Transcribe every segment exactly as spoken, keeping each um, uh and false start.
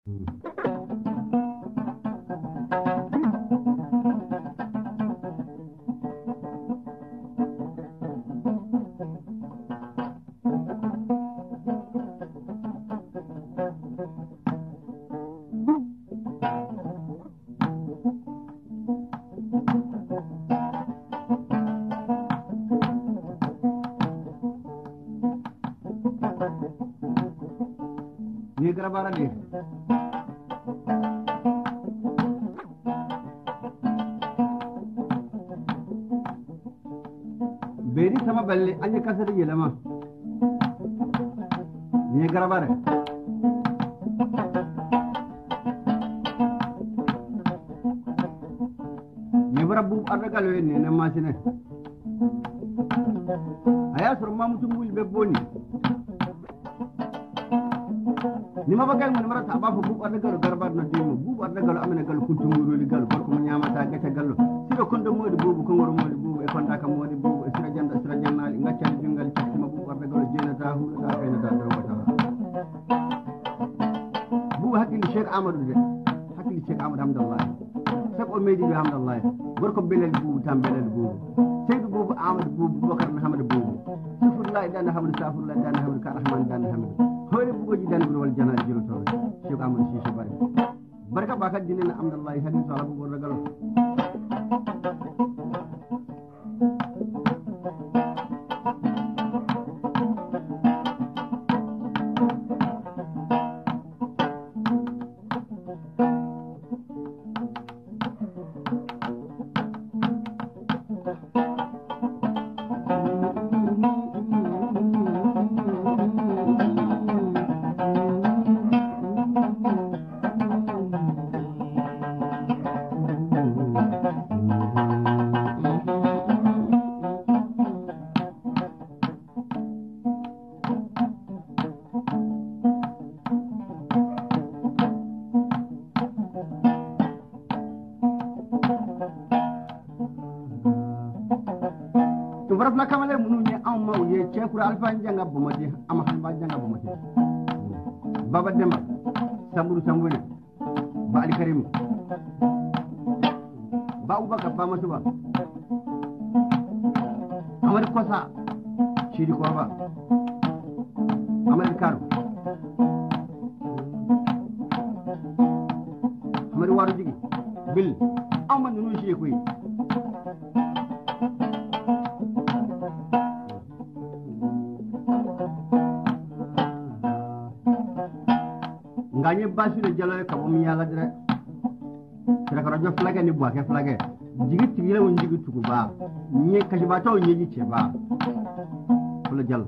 Ni garabara ne. Beri sama balle an yi kasa da yelama. Ni garabara. Ni bara bu arragalo ne na masine. Aya surma mutum bul bebboni. Ni ma bagal man marata ba fu bu arragalo garbar na dimo bu arragalo amena gal kuntumuro li gal barko mo nyamata gata gallo. Sido kondo modi bubu ko ngoro modi bubu e konda ka modi bubu e sira janda sira jannali ngaccal jungal citti ma bubu arragalo jena ta hu da kayna da do wata. Bubu hakili Sheikh Amadou de hakili Sheikh Amadou Hamdallah. Sab o medi bi Hamdallah. Barko belel bubu tam belel bubu. Seydou bubu Amadou bubu Bubakar Muhammad bubu. Sufurlah dan Hamdou Safurlah dan Hamdou Ka Rahman dan Hamdou. Hore bugoji dan bur wal jana jiro to Sheikh Amadou Sisi bari. Barka ba ka dinina Hamdallah hadin sala bubu arragalo. Barafna kamale munu ne an ma ye cekura alfa janga bomati ama halba janga bomati baba demba samburu sambune ba ali karim ba ubaka ba masuba amar kosa shiri ko ba amar karo amar waru jigi bil amma nunu shi ko yi nganye basu de jalo ka bo mi yala dire sira ka rajo flage ni bo ke flage jigi tigire won jigi tugu ba nye kashi ba taw nye ji ce ba kula jalo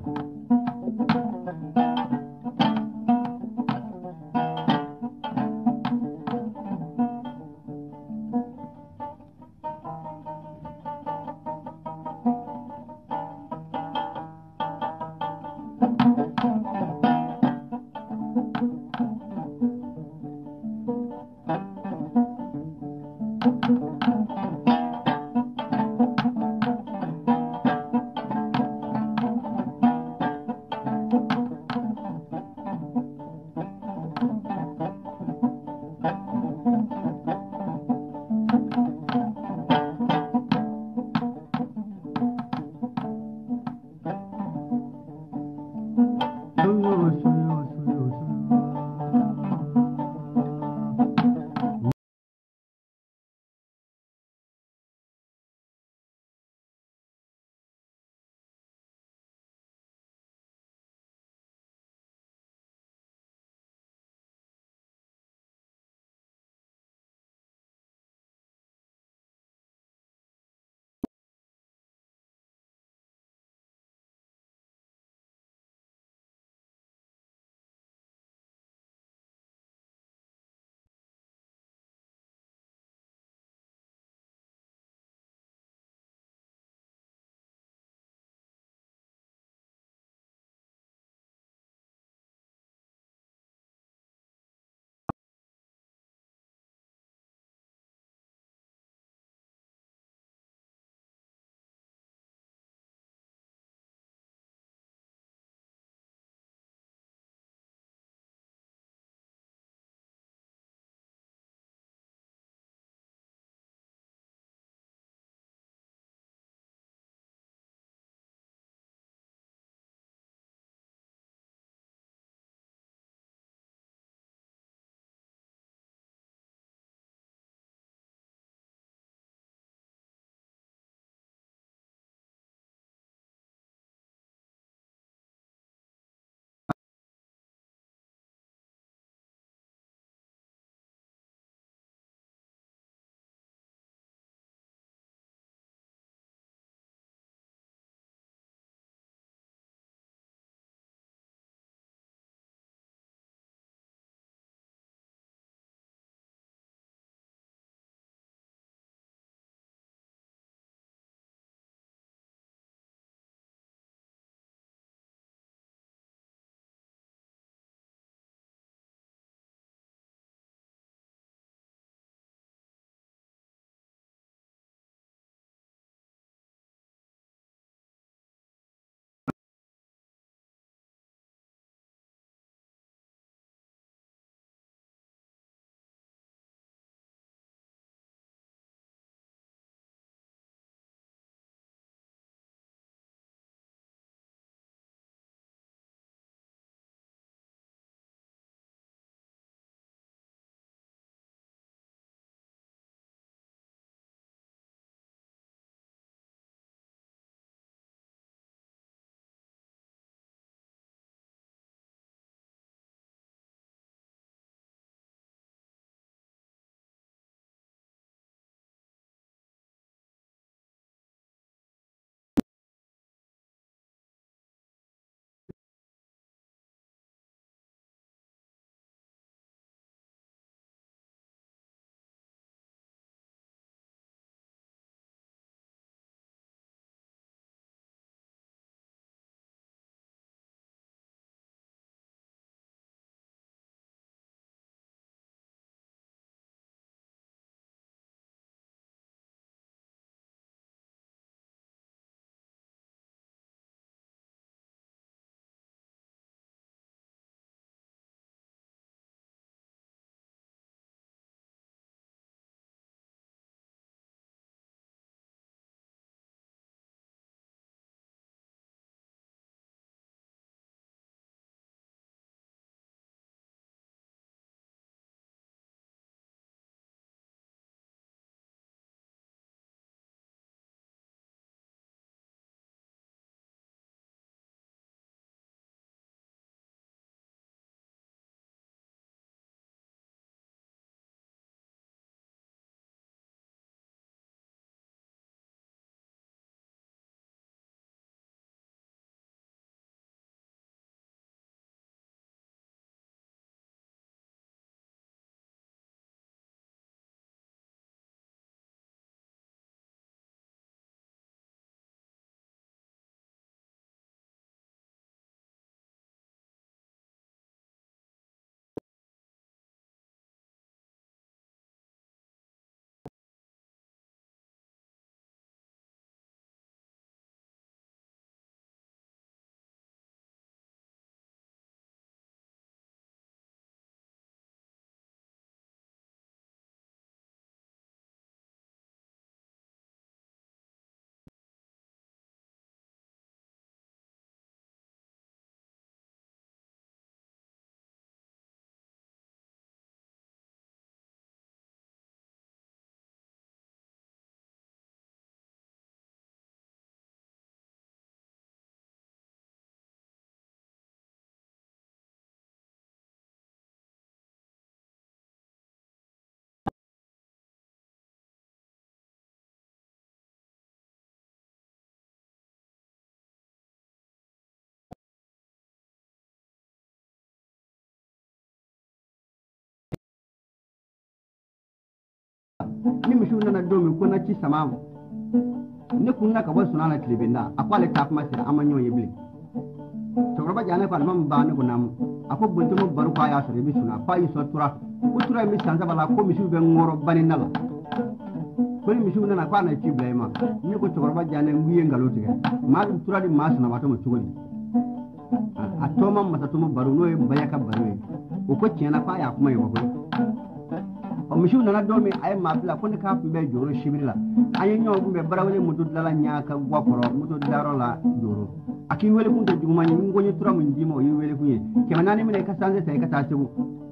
ni mishu nana domin ko na ci sama ne kun na ka ba sunana tilibinda akwale ta kuma sai amanyo yibli chokroba jane ko mam ba ne ko nam ako buntu mo baru kwa ya sore bi suna pa yi so tura utura mi sanza bala ko mishu be ngoro baninala ko mi mishu nana kwa na ci blema ni ko chokroba jane nguye ngalo tige ma tura di mas na wato mo chugoli a to mam mata to mo baru no e bayaka baru e o ko tiena pa ya kuma yi wa ko o mishu nana do mi ay ma bla ko ne ka be joro shibirila ayi nyo gumbe barawle mutu dala nyaaka gwakoro mutu daro la joro aki wele kun to juma ni ngonye tura mun dimo yi wele kunye ke manani mine ka sanze sai ka tasebu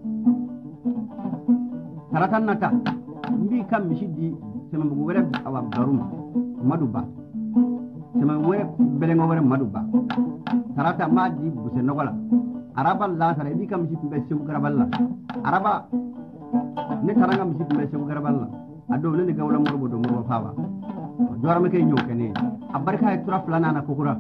taratan nata mbi kam mishidi sema bugu were awa barum maduba sema were belengo were maduba tarata ma di buse nogola araba la sare bi kam mishidi be sebu garaballa araba ne taranga mishidi be sebu garaballa ado ne gawla morbo do morbo fawa dora me kay nyokene abarka tura fulana na kokura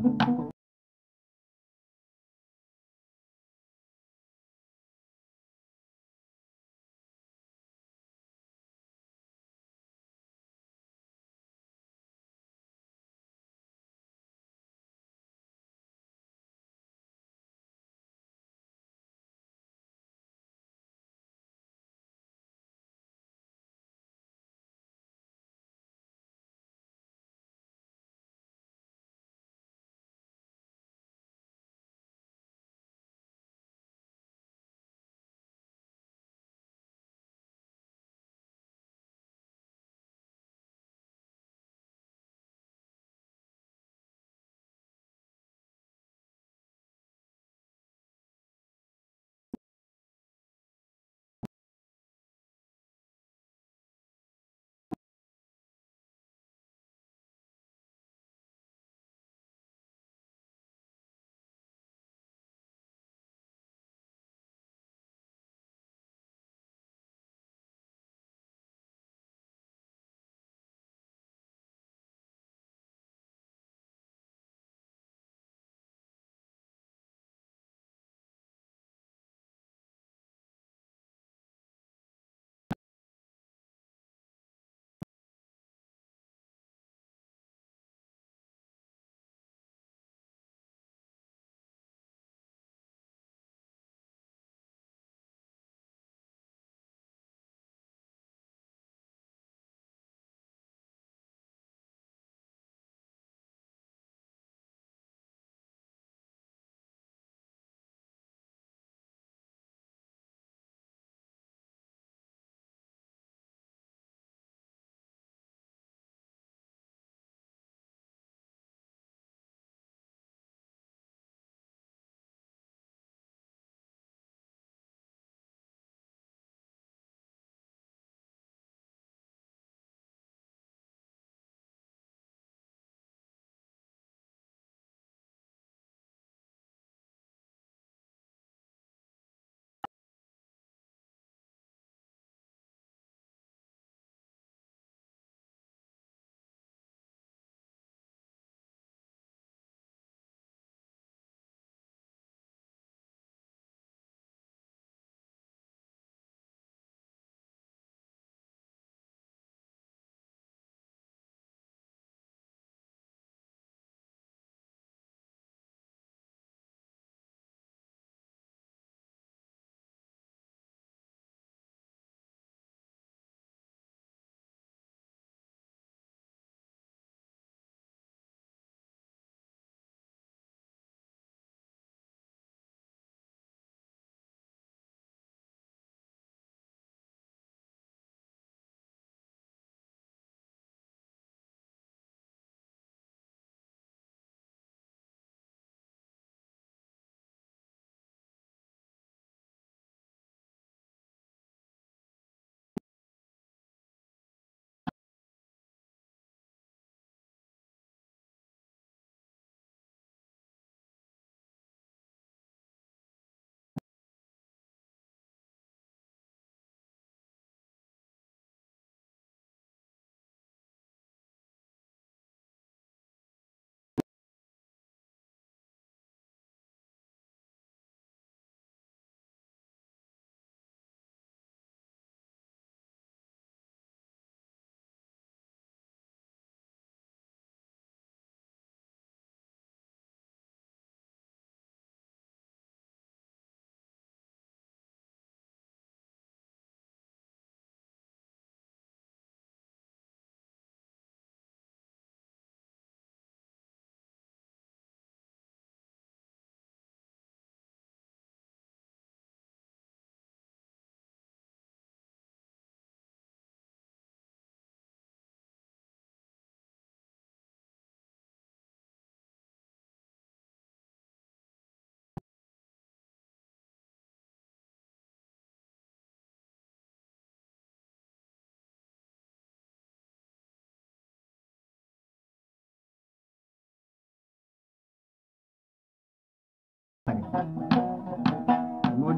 modi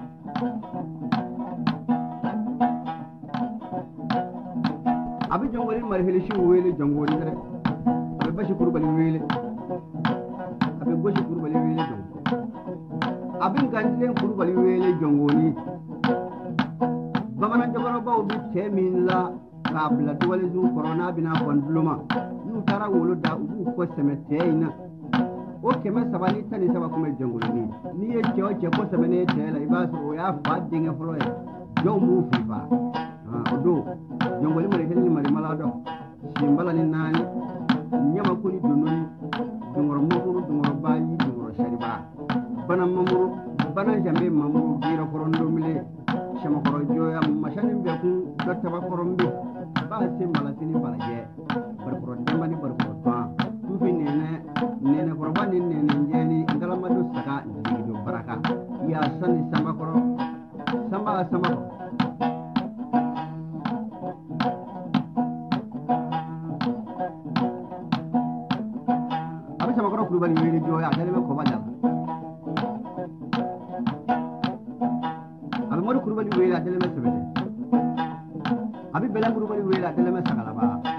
abi jongoli mar heli shi wele jongoli dare abi bashi kurbali wele abi goshi kurbali wele jong abin gandilen kurbali wele jongoli bamanan jogoro baw bi temilla kabla duwale zu corona bina fonduluma nu tara wolo da ubu ko semeteina o keme sabani tani saba kuma jongoli ni ni e cho che ko semene tela ibaso o ya fadinga folo e jo mu fifa ah odo jongoli mari heli mari malado simbala ni nani nyama kuni dunoni dungoro mokuru dungoro bayi dungoro shariba bana mamuru bana jambe mamuru gira korondo mile shama koro joya mashanin be ku dotta ba korombe ba se malatini balaje bar koro dambani bar koro twa tufi nene nene koro bani nene njeni ngala madu saka ndigido baraka ya sani samba koro samba samba koro sama koro kurubali wele joya dale me ko badal abi modu kurubali wele dale me sebete abi belam kurubali wele dale me sagala ba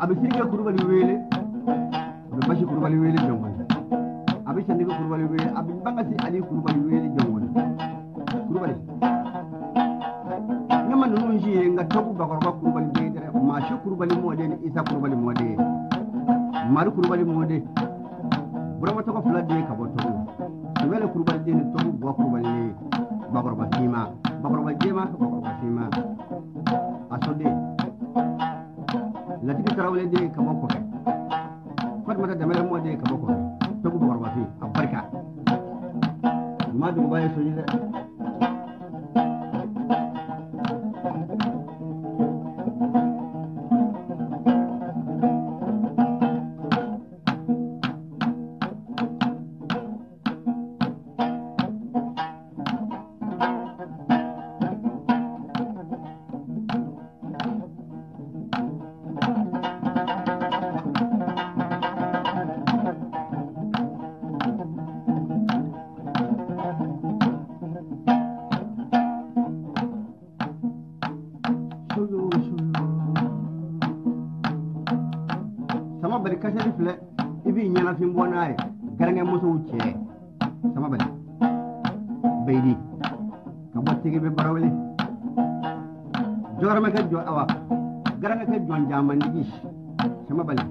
abi sirge kurubali wele abi bashi kurubali wele jongol abi sandiga kurubali wele abi bangasi ali kurubali wele jongol kurubali nama nunu njiye nga tobu bakorba kurubali bedere ma shi kurubali mode ni isa kurubali mode maru kurubali mode burama to ko fulade ka boto wele kurubali de ni tobu bo kurubali bakorba sima bakorba jema ka bakorba sima asode la tigi tarawle de ka boko fat mata da mele mode ka boko tobu bakorba fi abarka madu baye so yida sama bari kasari file ibi nyana fin bonaye garange muso wuce sama bari baydi ka bottigi be barawle jorama ka jo awa garange ka jon jamandi gi sama bari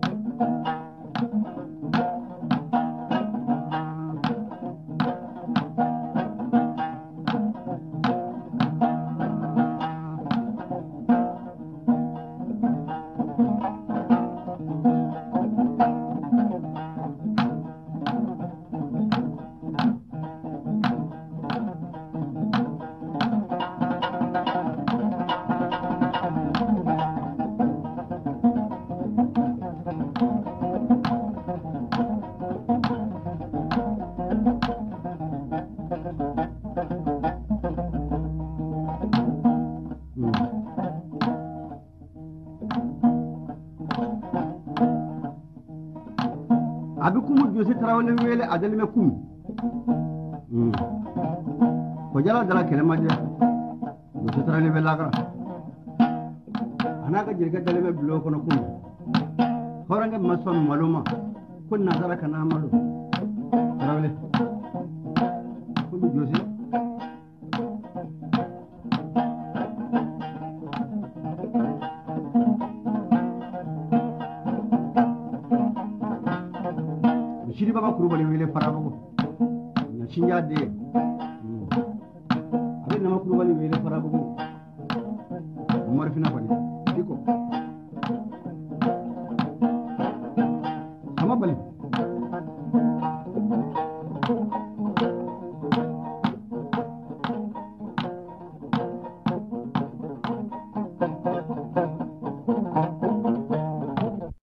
abi kumu josi tarawle wele adal me kum hmm ko jala dala kelma je josi tarawle be lagra anaka jirga dale me blo kono kum horange mason maluma kun nazara kana malu tarawle kumu josi shiri baba kurubali wele farabugo na shinya de abin na kurubali wele farabugo umar fina fani diko sama bali